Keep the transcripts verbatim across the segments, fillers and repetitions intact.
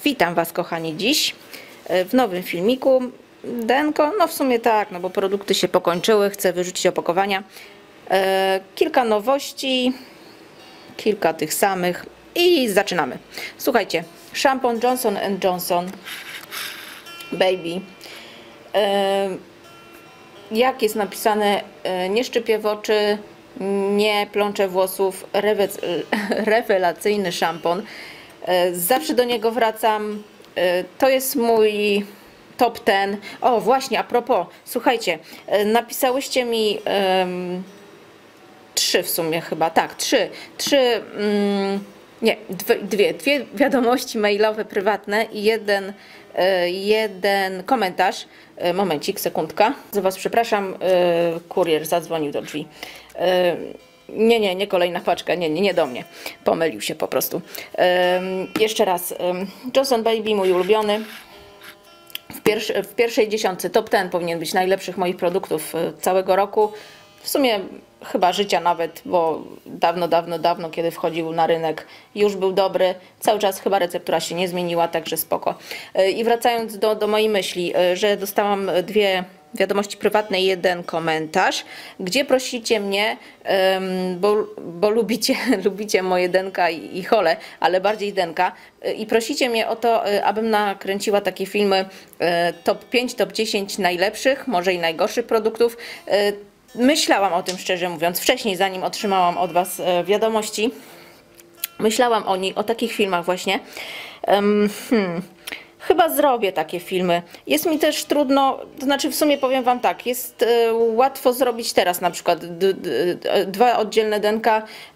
Witam Was, kochani, dziś w nowym filmiku. Denko, no w sumie tak, no bo produkty się pokończyły, chcę wyrzucić opakowania. E, kilka nowości, kilka tych samych i zaczynamy. Słuchajcie, szampon Johnson and Johnson Baby. E, jak jest napisane, e, nie szczypie w oczy, nie plącze włosów, rewe, rewelacyjny szampon. Zawsze do niego wracam. To jest mój top ten. O, właśnie, a propos, słuchajcie, napisałyście mi um, trzy w sumie chyba, tak, trzy, trzy, um, nie, dwie, dwie, dwie wiadomości mailowe prywatne i jeden, jeden komentarz. Momencik, sekundka. Za Was przepraszam, kurier zadzwonił do drzwi. Nie, nie, nie kolejna paczka, nie, nie, nie do mnie. Pomylił się po prostu. Um, jeszcze raz. Um, Johnson Baby, mój ulubiony. W, pierwszy, w pierwszej dziesiątce, top ten powinien być najlepszych moich produktów całego roku. W sumie chyba życia nawet, bo dawno, dawno, dawno, kiedy wchodził na rynek, już był dobry. Cały czas chyba receptura się nie zmieniła, także spoko. I wracając do, do mojej myśli, że dostałam dwie wiadomości prywatne i jeden komentarz, gdzie prosicie mnie, bo, bo lubicie, lubicie moje Denka i, i Hole, ale bardziej Denka, i prosicie mnie o to, abym nakręciła takie filmy top pięć, top dziesięć najlepszych, może i najgorszych produktów. Myślałam o tym, szczerze mówiąc, wcześniej, zanim otrzymałam od Was wiadomości. Myślałam o nich, o takich filmach właśnie. Um, hmm. Chyba zrobię takie filmy. Jest mi też trudno, to znaczy w sumie powiem Wam tak, jest y, łatwo zrobić teraz na przykład d, d, d, dwa oddzielne denka, y,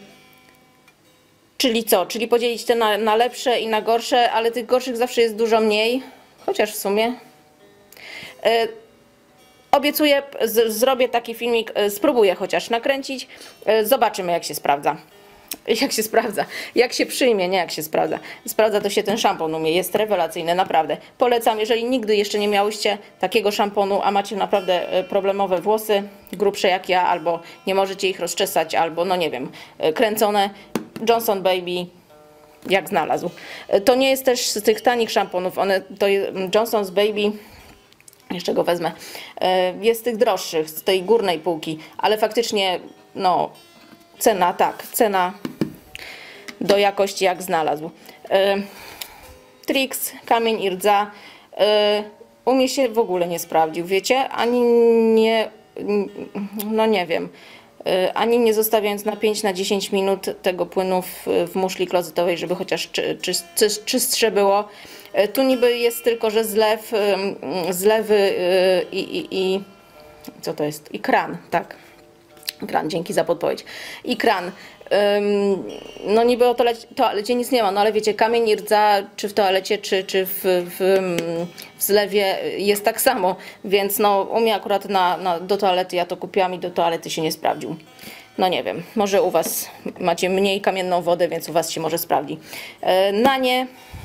czyli co? Czyli podzielić te na, na lepsze i na gorsze, ale tych gorszych zawsze jest dużo mniej, chociaż w sumie. Y, obiecuję, z, zrobię taki filmik, y, spróbuję chociaż nakręcić, y, zobaczymy, jak się sprawdza. Jak się sprawdza, jak się przyjmie, nie jak się sprawdza. Sprawdza to się ten szampon u mnie, jest rewelacyjny, naprawdę. Polecam, jeżeli nigdy jeszcze nie miałyście takiego szamponu, a macie naprawdę problemowe włosy, grubsze jak ja, albo nie możecie ich rozczesać, albo no nie wiem, kręcone, Johnson Baby jak znalazł. To nie jest też z tych tanich szamponów, one, to Johnson's Baby, jeszcze go wezmę, jest z tych droższych, z tej górnej półki, ale faktycznie no cena, tak, cena do jakości jak znalazł. E, Trix, kamień i rdza. E, u mnie się w ogóle nie sprawdził, wiecie? Ani nie, no nie wiem, e, ani nie zostawiając na pięć na dziesięć minut tego płynu w, w muszli klozetowej, żeby chociaż czy, czy, czy, czystsze było. E, tu niby jest tylko, że zlew, e, zlewy e, i, i, i co to jest? I kran, tak. Kran, dzięki za podpowiedź. I kran. Ym, no niby o toalecie, toalecie nic nie ma, no ale wiecie, kamień i rdza, czy w toalecie, czy, czy w, w, w zlewie jest tak samo, więc no u mnie akurat na, na, do toalety, ja to kupiłam i do toalety się nie sprawdził. No nie wiem, może u Was macie mniej kamienną wodę, więc u Was się może sprawdzi. Yy, na nie,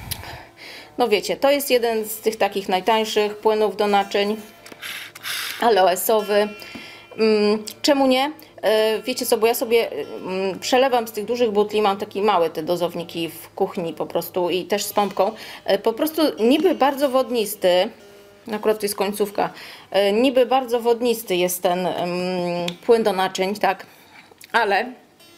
no wiecie, to jest jeden z tych takich najtańszych płynów do naczyń, aloesowy. Czemu nie? Wiecie co, bo ja sobie przelewam z tych dużych butli, mam takie małe te dozowniki w kuchni po prostu i też z pompką. Po prostu niby bardzo wodnisty, akurat to jest końcówka, niby bardzo wodnisty jest ten płyn do naczyń, tak, ale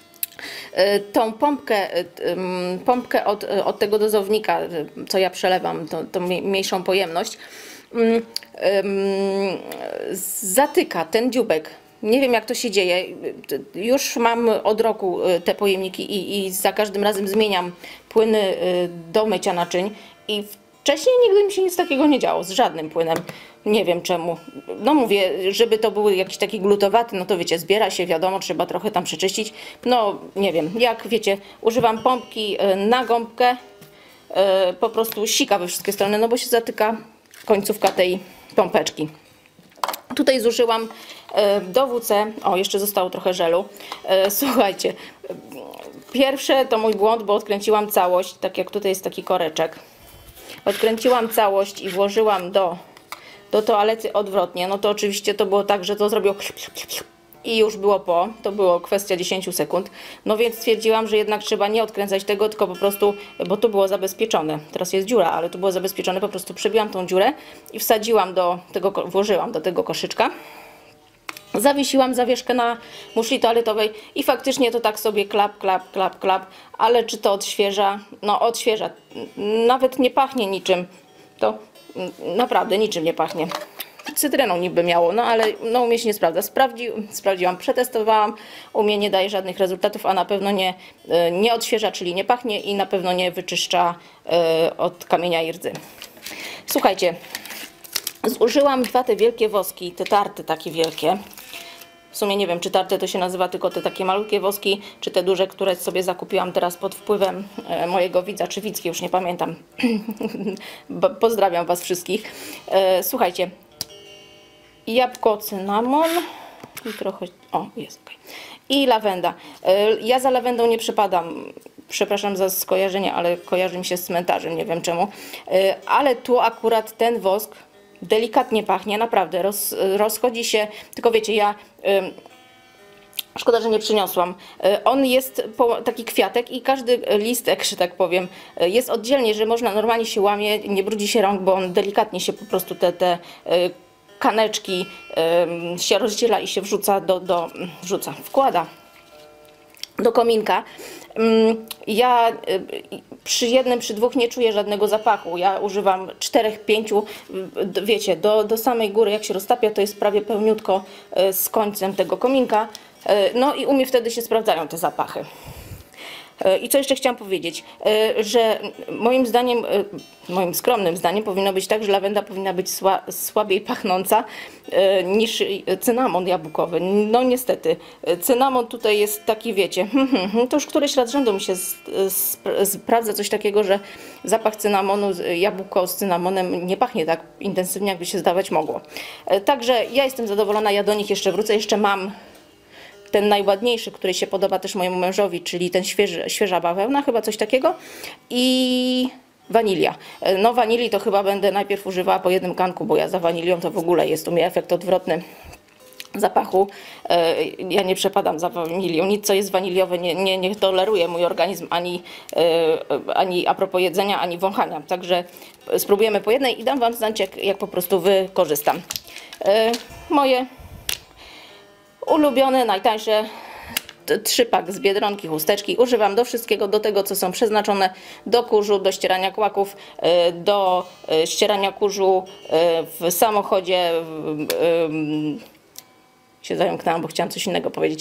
tą pompkę, pompkę od, od tego dozownika, co ja przelewam, tą, tą mniejszą pojemność, zatyka ten dzióbek. Nie wiem, jak to się dzieje. Już mam od roku te pojemniki i, i za każdym razem zmieniam płyny do mycia naczyń i wcześniej nigdy mi się nic takiego nie działo z żadnym płynem. Nie wiem czemu. No mówię, żeby to były jakiś taki glutowaty, no to wiecie, zbiera się, wiadomo, trzeba trochę tam przeczyścić. No nie wiem, jak wiecie, używam pompki na gąbkę, po prostu sika we wszystkie strony, no bo się zatyka końcówka tej pompeczki. Tutaj zużyłam do W C, o jeszcze zostało trochę żelu. Słuchajcie, pierwsze to mój błąd, bo odkręciłam całość, tak jak tutaj jest taki koreczek. Odkręciłam całość i włożyłam do, do toalety odwrotnie. No to oczywiście to było tak, że to zrobiło i już było po, to było kwestia dziesięciu sekund, no więc stwierdziłam, że jednak trzeba nie odkręcać tego, tylko po prostu, bo tu było zabezpieczone, teraz jest dziura, ale tu było zabezpieczone, po prostu przebiłam tą dziurę i wsadziłam do tego, włożyłam do tego koszyczka. Zawiesiłam zawieszkę na muszli toaletowej i faktycznie to tak sobie klap, klap, klap, klap, ale czy to odświeża? No odświeża, nawet nie pachnie niczym, to naprawdę niczym nie pachnie. Cytryną niby miało, no ale no, u mnie się nie sprawdza. Sprawdzi, sprawdziłam, przetestowałam, u mnie nie daje żadnych rezultatów, a na pewno nie, nie odświeża, czyli nie pachnie i na pewno nie wyczyszcza y, od kamienia i rdzy. Słuchajcie, zużyłam dwa te wielkie woski, te tarty takie wielkie. W sumie nie wiem, czy tarte to się nazywa tylko te takie malutkie woski, czy te duże, które sobie zakupiłam teraz pod wpływem e, mojego widza, czy widzki, już nie pamiętam. Pozdrawiam Was wszystkich. E, słuchajcie, jabłko, cynamon i trochę... O, jest ok. I lawenda. E, ja za lawendą nie przepadam. Przepraszam za skojarzenie, ale kojarzy mi się z cmentarzem, nie wiem czemu. E, ale tu akurat ten wosk delikatnie pachnie, naprawdę, roz, rozchodzi się, tylko wiecie, ja, y, szkoda, że nie przyniosłam, y, on jest po, taki kwiatek i każdy listek, że tak powiem, y, jest oddzielnie, że można, normalnie się łamie, nie brudzi się rąk, bo on delikatnie się po prostu te, te y, kaneczki y, się rozdziela i się wrzuca do, do, wrzuca, wkłada do kominka. Ja przy jednym, przy dwóch nie czuję żadnego zapachu. Ja używam czterech, pięciu, wiecie, do, do samej góry, jak się roztapia, to jest prawie pełniutko z końcem tego kominka. No i u mnie wtedy się sprawdzają te zapachy. I co jeszcze chciałam powiedzieć, że moim zdaniem, moim skromnym zdaniem powinno być tak, że lawenda powinna być sła, słabiej pachnąca niż cynamon jabłkowy. No niestety, cynamon tutaj jest taki, wiecie, to już któryś raz rzędu mi się sprawdza coś takiego, że zapach cynamonu, jabłko z cynamonem nie pachnie tak intensywnie, jakby się zdawać mogło. Także ja jestem zadowolona, ja do nich jeszcze wrócę, jeszcze mam ten najładniejszy, który się podoba też mojemu mężowi, czyli ten świeży, świeża bawełna, chyba coś takiego, i wanilia. No wanilii to chyba będę najpierw używała po jednym kanku, bo ja za wanilią to w ogóle jest u mnie efekt odwrotny zapachu. Ja nie przepadam za wanilią, nic co jest waniliowe nie, nie, nie toleruje mój organizm ani, ani a propos jedzenia, ani wąchania. Także spróbujemy po jednej i dam Wam znać, jak, jak po prostu wykorzystam. Moje ulubione, najtańsze trzypak z Biedronki, chusteczki. Używam do wszystkiego, do tego, co są przeznaczone do kurzu, do ścierania kłaków, do ścierania kurzu w samochodzie. Się zająknęłam, bo chciałam coś innego powiedzieć.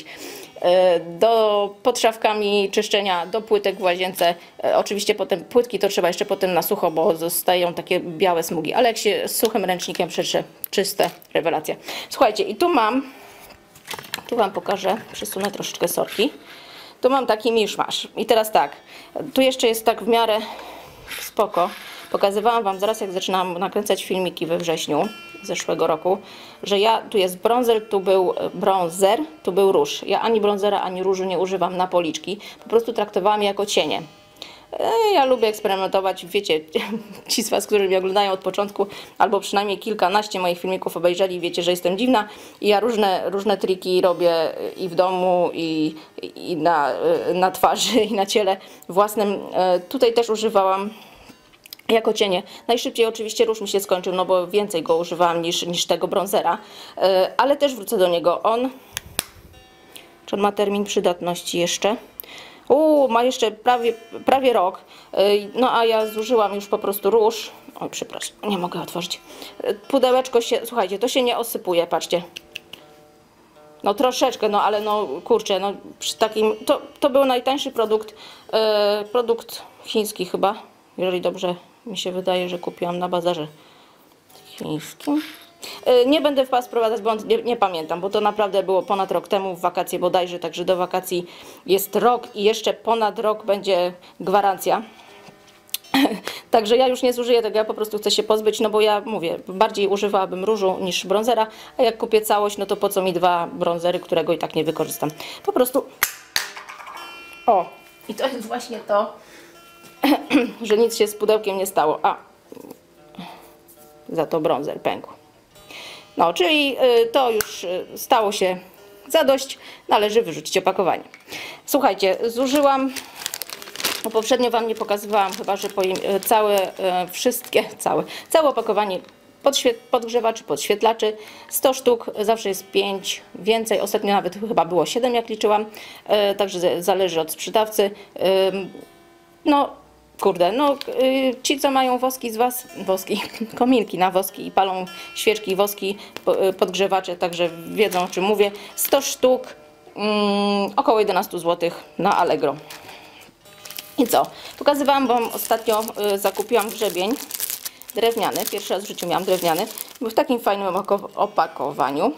Do podszawkami czyszczenia, do płytek w łazience. Oczywiście potem płytki to trzeba jeszcze potem na sucho, bo zostają takie białe smugi, ale jak się suchym ręcznikiem przetrze, czyste, rewelacja. Słuchajcie, i tu mam, tu Wam pokażę, przesunę troszeczkę sorki. Tu mam taki miszmasz. I teraz tak, tu jeszcze jest tak w miarę spoko. Pokazywałam Wam zaraz, jak zaczynałam nakręcać filmiki we wrześniu zeszłego roku, że ja, tu jest bronzer, tu był bronzer, tu był róż. Ja ani bronzera, ani różu nie używam na policzki. Po prostu traktowałam je jako cienie. Ja lubię eksperymentować, wiecie, ci z Was, którzy mnie oglądają od początku, albo przynajmniej kilkanaście moich filmików obejrzeli, wiecie, że jestem dziwna i ja różne, różne triki robię i w domu, i, i na, na twarzy, i na ciele własnym. Tutaj też używałam jako cienie. Najszybciej oczywiście róż mi się skończył, no bo więcej go używałam niż, niż tego bronzera, ale też wrócę do niego. On, czy on ma termin przydatności jeszcze? Uuu, ma jeszcze prawie, prawie rok. No a ja zużyłam już po prostu róż. Oj, przepraszam, nie mogę otworzyć. Pudełeczko się, słuchajcie, to się nie osypuje, patrzcie. No troszeczkę, no ale no kurczę, no przy takim, to, to był najtańszy produkt, e, produkt chiński chyba, jeżeli dobrze mi się wydaje, że kupiłam na bazarze chińskim. Nie będę w pas wprowadzać, bo nie, nie pamiętam, bo to naprawdę było ponad rok temu, w wakacje bodajże, także do wakacji jest rok i jeszcze ponad rok będzie gwarancja. Także ja już nie zużyję tego, ja po prostu chcę się pozbyć, no bo ja mówię, bardziej używałabym różu niż bronzera, a jak kupię całość, no to po co mi dwa bronzery, którego i tak nie wykorzystam. Po prostu, o, i to jest właśnie to, że nic się z pudełkiem nie stało, a za to bronzer pękł. No, czyli to już stało się zadość, należy wyrzucić opakowanie. Słuchajcie, zużyłam, bo poprzednio Wam nie pokazywałam, chyba że całe, wszystkie, całe, całe opakowanie podgrzewaczy, podświetlaczy, sto sztuk, zawsze jest pięć, więcej, ostatnio nawet chyba było siedem, jak liczyłam, także zależy od sprzedawcy. No kurde, no ci co mają woski z Was, woski, kominki na woski i palą świeczki, woski, podgrzewacze, także wiedzą o czym mówię. sto sztuk, um, około jedenaście złotych na Allegro. I co? Pokazywałam Wam ostatnio, y, zakupiłam grzebień drewniany, pierwszy raz w życiu miałam drewniany, był w takim fajnym opakowaniu.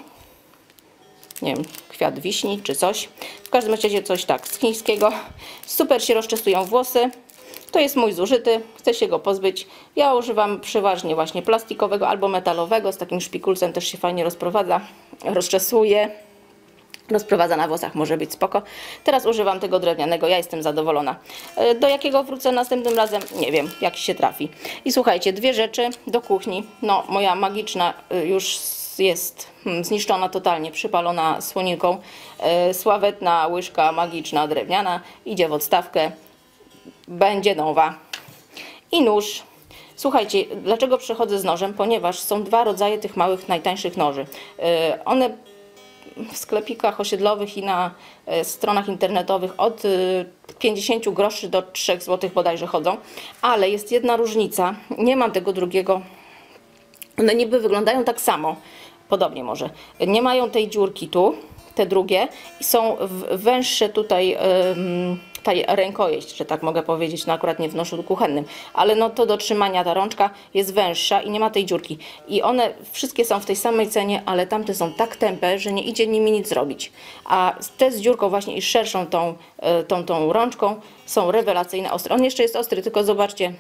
Nie wiem, kwiat wiśni czy coś. W każdym razie coś tak z chińskiego. Super się rozczesują włosy. To jest mój zużyty, chcę się go pozbyć. Ja używam przeważnie właśnie plastikowego albo metalowego, z takim szpikulcem też się fajnie rozprowadza, rozczesuje. Rozprowadza na włosach, może być spoko. Teraz używam tego drewnianego, ja jestem zadowolona. Do jakiego wrócę następnym razem? Nie wiem, jak się trafi. I słuchajcie, dwie rzeczy do kuchni. No, moja magiczna już jest zniszczona totalnie, przypalona słoninką. Sławetna łyżka magiczna drewniana idzie w odstawkę. Będzie nowa. I nóż. Słuchajcie, dlaczego przechodzę z nożem? Ponieważ są dwa rodzaje tych małych, najtańszych noży. One w sklepikach osiedlowych i na stronach internetowych od pięćdziesięciu groszy do trzech złotych bodajże chodzą, ale jest jedna różnica, nie mam tego drugiego, one niby wyglądają tak samo, podobnie może, nie mają tej dziurki tu, te drugie i są węższe tutaj, ta rękojeść, że tak mogę powiedzieć, no akurat nie w noszu kuchennym, ale no to do trzymania ta rączka jest węższa i nie ma tej dziurki. I one wszystkie są w tej samej cenie, ale tamte są tak tępe, że nie idzie nimi nic zrobić. A te z dziurką właśnie i szerszą tą, tą, tą rączką są rewelacyjne, ostre. On jeszcze jest ostry, tylko zobaczcie,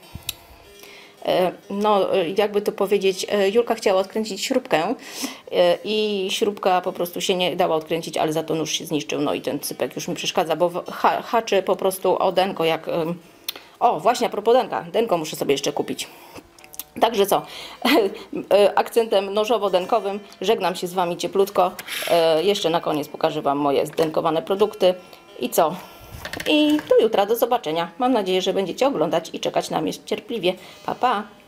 no jakby to powiedzieć, Julka chciała odkręcić śrubkę i śrubka po prostu się nie dała odkręcić, ale za to nóż się zniszczył, no i ten cypek już mi przeszkadza, bo ha haczy po prostu o denko jak... O, właśnie a propos denka, denko muszę sobie jeszcze kupić. Także co, akcentem nożowo-denkowym żegnam się z Wami cieplutko, jeszcze na koniec pokażę Wam moje zdenkowane produkty i co? I do jutra, do zobaczenia. Mam nadzieję, że będziecie oglądać i czekać na mnie cierpliwie. Pa, pa!